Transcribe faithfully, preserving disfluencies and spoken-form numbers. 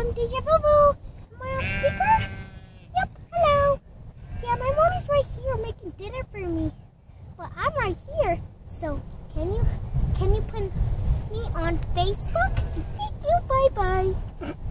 I'm Deja Boo. Am I on speaker? Yep, hello. Yeah, my mom is right here making dinner for me. But I'm right here. So, can you can you put me on Facebook? Thank you, bye-bye.